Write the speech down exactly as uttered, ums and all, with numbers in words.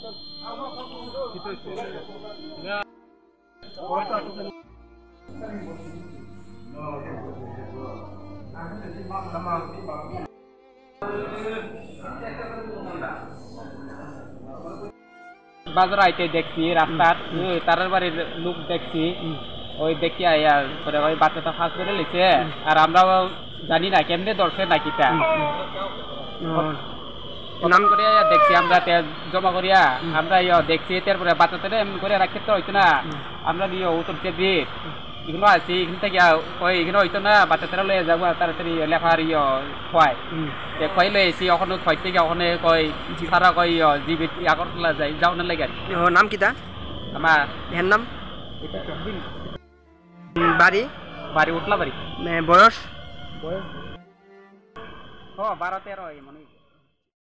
বাজার আইতে দেখছি রাস্তার তারার বাড়ির লোক দেখছি ওই দেখি আইয়া পরে ওই বাচ্চাটা ফাঁস করে লিছে আর আমরাও জানি না কেমনে ধরছে নাকি তা নাম করে দেখছি আমরা জমা করিয়া আমরা ইয়ে দেখছি তারপরে বাচ্চাটা এমন করে রাখতে তো হইতো না আমরা নিয়ে উত্তরতে দিয়ে এখানে আছি এখান থেকে ওই এখানে হইতো না বাচ্চাটা লয়ে যাবো তাড়াতাড়ি লেখার ইয়ে খোয়াই খোয়াই লয়ে এসি ওখানে খোয়াই থেকে ওখানে কই সারা কই জীবিত আগরতলা যাই যাও না লেগে নাম কিতা আমার এর নাম বাড়ি বাড়ি উঠলা বাড়ি বয়স বয়স ও বারো তেরো মনে